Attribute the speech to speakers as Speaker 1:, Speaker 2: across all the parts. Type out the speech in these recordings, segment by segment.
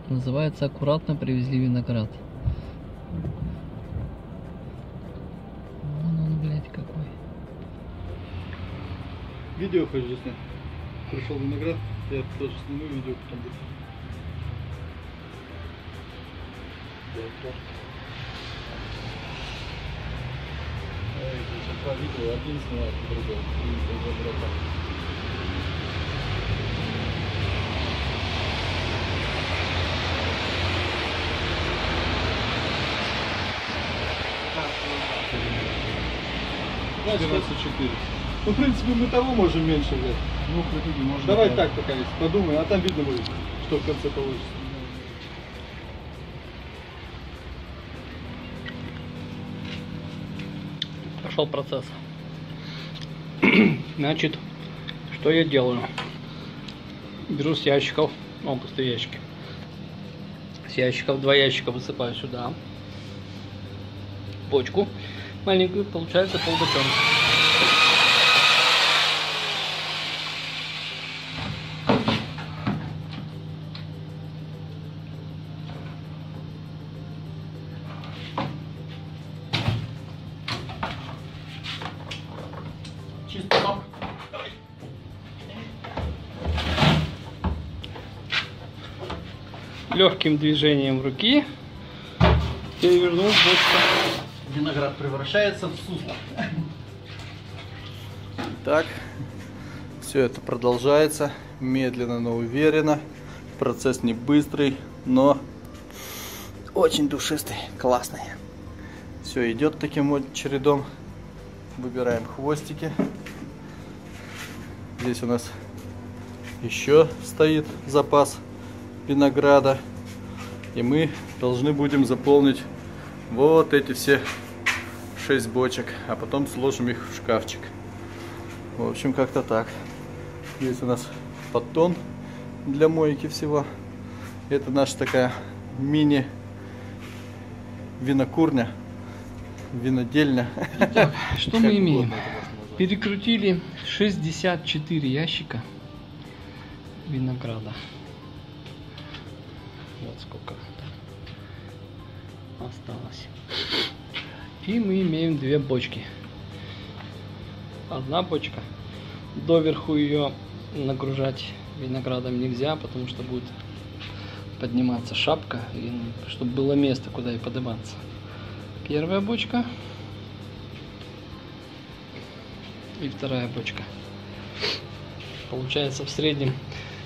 Speaker 1: Называется «Аккуратно привезли виноград». Вон он, блядь, какой.
Speaker 2: Видео хочу снять. Пришел виноград, я тоже сниму видео потом будет. Сейчас два видео, один снимает, другой. Да, 94. Ну, в принципе, мы того можем меньше взять.
Speaker 3: Ну, в итоге можно.
Speaker 2: Давай так пока есть, подумай, а там видно будет, что в конце получится.
Speaker 1: Пошел процесс. Значит, что я делаю? Беру с ящиков, ну, пустые ящики. С ящиков 2 ящика высыпаю сюда. Бочку маленькую, получается полбочонка.
Speaker 3: Чисто там.
Speaker 1: Легким движением руки перевернул бочку.
Speaker 3: Виноград превращается в сусло.
Speaker 2: Так, все это продолжается медленно, но уверенно. Процесс не быстрый, но очень душистый, классный. Все идет таким вот чередом. Выбираем хвостики. Здесь у нас еще стоит запас винограда. И мы должны будем заполнить вот эти все 6 бочек, а потом сложим их в шкафчик. В общем, как-то так. Здесь у нас поддон для мойки всего. Это наша такая мини винокурня, винодельня.
Speaker 1: Итак, что мы имеем? Перекрутили 64 ящика винограда. Вот сколько осталось. И мы имеем 2 бочки. Одна бочка. Доверху ее нагружать виноградом нельзя, потому что будет подниматься шапка, и чтобы было место, куда и подниматься. Первая бочка. И вторая бочка. Получается в среднем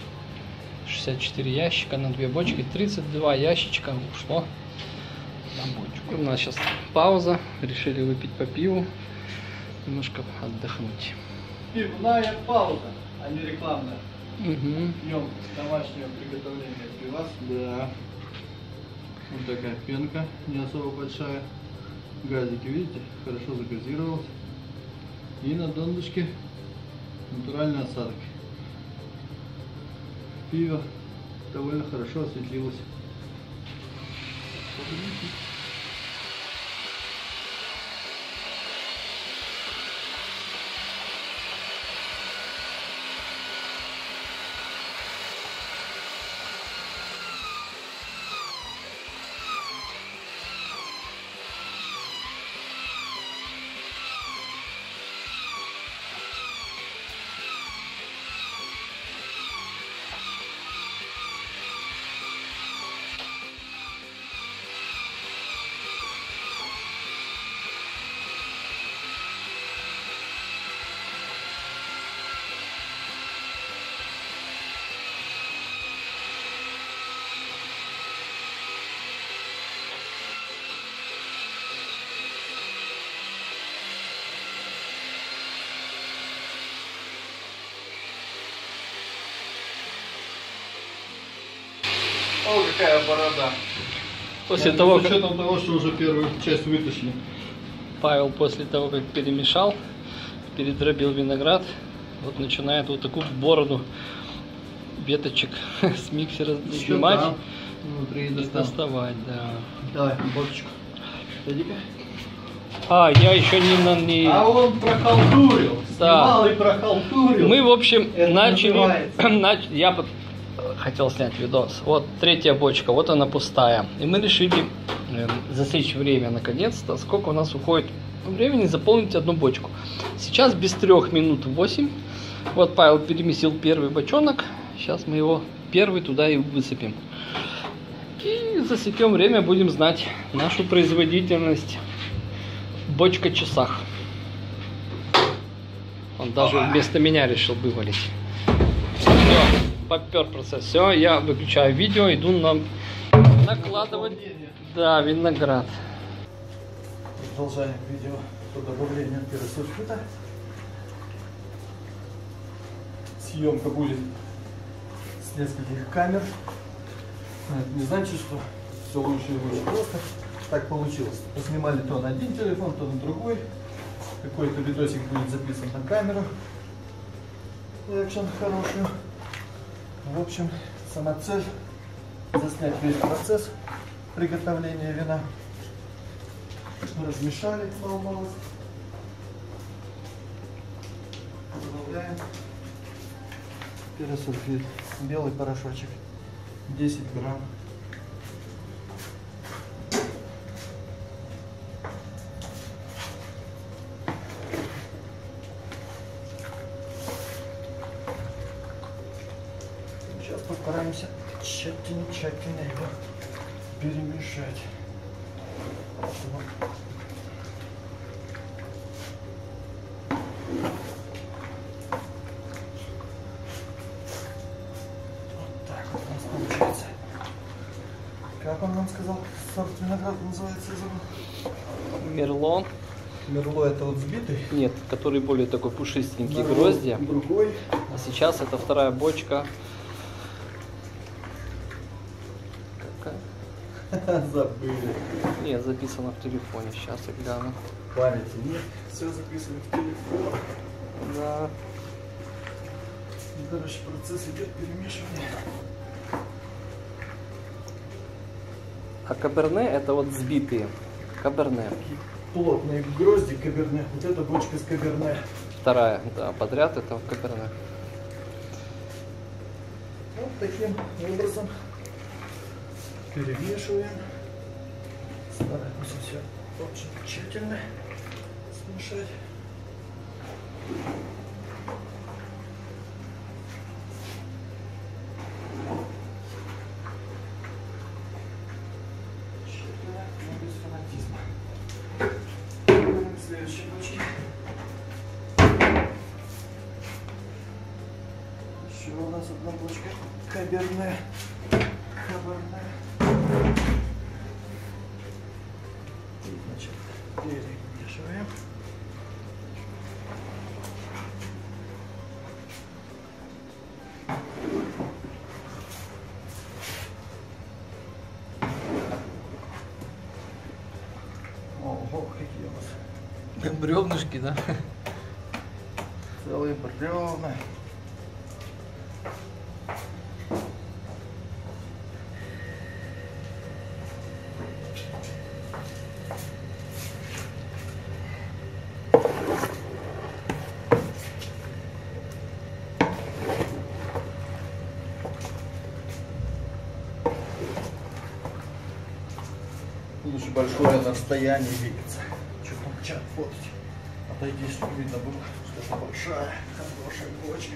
Speaker 1: 64 ящика на 2 бочки. 32 ящичка ушло на бочку. У нас сейчас пауза. Решили выпить по пиву. Немножко отдохнуть.
Speaker 2: Пивная пауза, а не рекламная.
Speaker 1: Угу.
Speaker 2: Пьем домашнее приготовление пива. Да. Вот такая пенка, не особо большая. Газики, видите, хорошо загазировалось. И на донышке натуральный осадок. Пиво довольно хорошо осветлилось. О, какая борода.
Speaker 1: После того,
Speaker 2: с
Speaker 1: как
Speaker 2: учетом того, что уже первую часть вытащили.
Speaker 1: Павел после того, как перемешал, передробил виноград, вот начинает вот такую бороду веточек с миксера снимать
Speaker 2: внутри
Speaker 1: и доставать, да.
Speaker 2: Давай, бочечку. Иди-ка.
Speaker 1: А, я еще не...
Speaker 2: А он прохалтурил.
Speaker 1: Да.
Speaker 2: Снимал и прохалтурил.
Speaker 1: Мы, в общем,
Speaker 2: Это
Speaker 1: начали...
Speaker 2: называется.
Speaker 1: Я хотел снять видос. Вот третья бочка, вот она пустая. И мы решили засечь время наконец-то. Сколько у нас уходит времени заполнить одну бочку. Сейчас без 3 минут 8. Вот Павел переместил первый бочонок. Сейчас мы его первый туда и высыпем. И засекем время, будем знать нашу производительность в бочка-часах. Он даже вместо меня решил вывалить. Все, попер процесс. Все, я выключаю видео, иду нам накладывать, да, виноград.
Speaker 2: Продолжаем видео по добавлению пиросульфита. Съемка будет с нескольких камер. Это не значит, что все лучше и лучше. Просто так получилось. Поснимали то на один телефон, то на другой. Какой-то видосик будет записан на камеру. Экшен хороший. В общем, сама цель заснять весь процесс приготовления вина. Размешали малость. Добавляем пиросульфит. Белый порошочек. 10 грамм. Сейчас постараемся тщательно его перемешать. Как он нам сказал, сорт винограда называется?
Speaker 1: Мерло.
Speaker 2: Мерло это вот взбитый?
Speaker 1: Нет, который более такой пушистенький,
Speaker 2: Мерло
Speaker 1: гроздья.
Speaker 2: другой.
Speaker 1: А сейчас это вторая бочка. Какая?
Speaker 2: Забыли.
Speaker 1: Нет, записано в телефоне. Сейчас я гляну.
Speaker 2: Памяти нет. Все записано в телефон.
Speaker 1: Да.
Speaker 2: Короче, процесс идет перемешивание.
Speaker 1: А каберне это вот взбитые. Каберне.
Speaker 2: Плотные грозди каберне. Вот эта бочка с каберне.
Speaker 1: Вторая, да, подряд это каберне.
Speaker 2: Вот таким образом перемешиваем. Стараемся все очень тщательно смешать. Тщательно, но без фанатизма. Следующая бочка. Еще у нас одна бочка каберне. Значит, перемешиваем. Ого, какие у нас
Speaker 1: Бревнышки, да?
Speaker 2: целые бревна. Лучше большое на расстоянии двигаться. Что там чат фотать? Отойди, чтобы видно было, что это большая, хорошая бочка.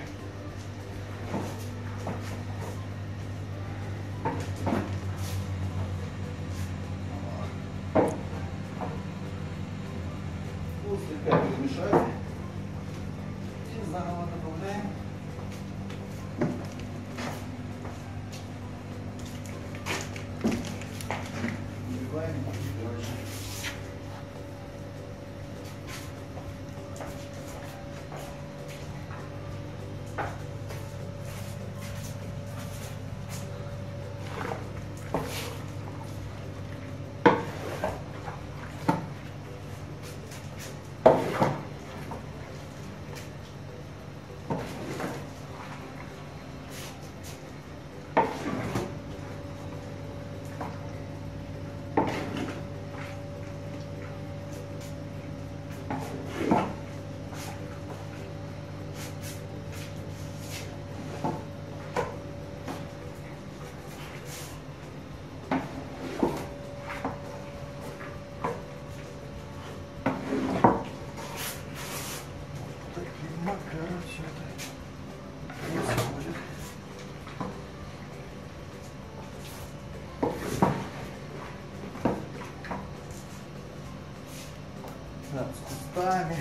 Speaker 2: Вот слегка перемешали. И заново добавляем. Наливаем и дальше. Макаром все это происходит. Да, с кустами.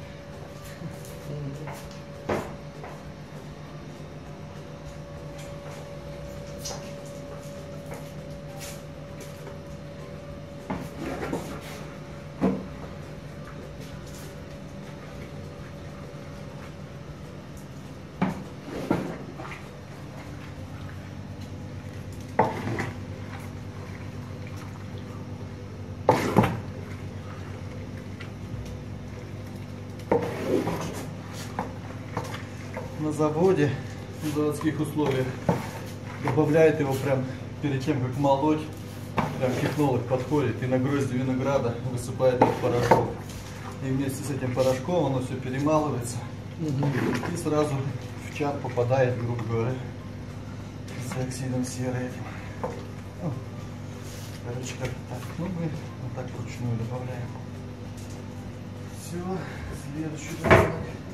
Speaker 2: На заводе в заводских условиях добавляет его прям перед тем, как молоть. Прям технолог подходит и на грозди винограда высыпает этот порошок. И вместе с этим порошком оно все перемалывается. И сразу в чан попадает, грубо говоря, с диоксидом серы этим. Короче, как так. Ну, мы вот так вручную добавляем. Все, следующий добавок.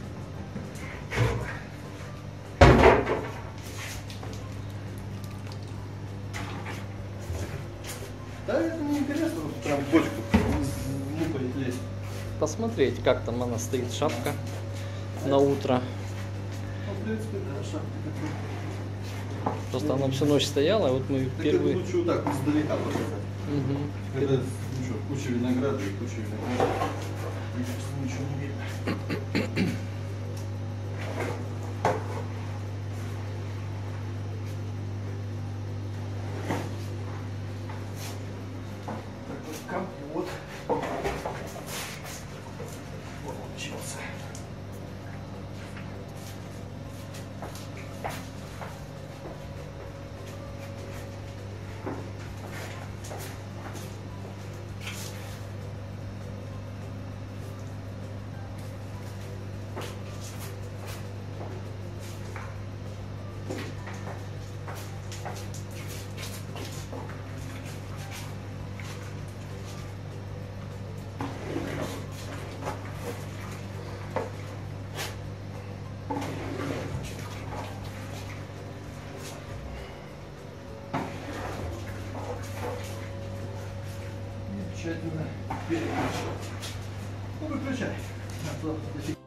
Speaker 2: Да, это не интересно, вот прям в бочку лупать лезть.
Speaker 1: Посмотреть, как там она стоит, шапка на утро.
Speaker 2: Ну, в принципе, да, шапка такой.
Speaker 1: Просто она всю ночь стояла, и вот мы
Speaker 2: Так
Speaker 1: первый...
Speaker 2: это лучше вот так, издалека показать. Когда, ну что, куча винограда и куча винограда. Мне кажется, ничего не видно. Так вот компот получился. Тщательно переключить. Ну, выключай.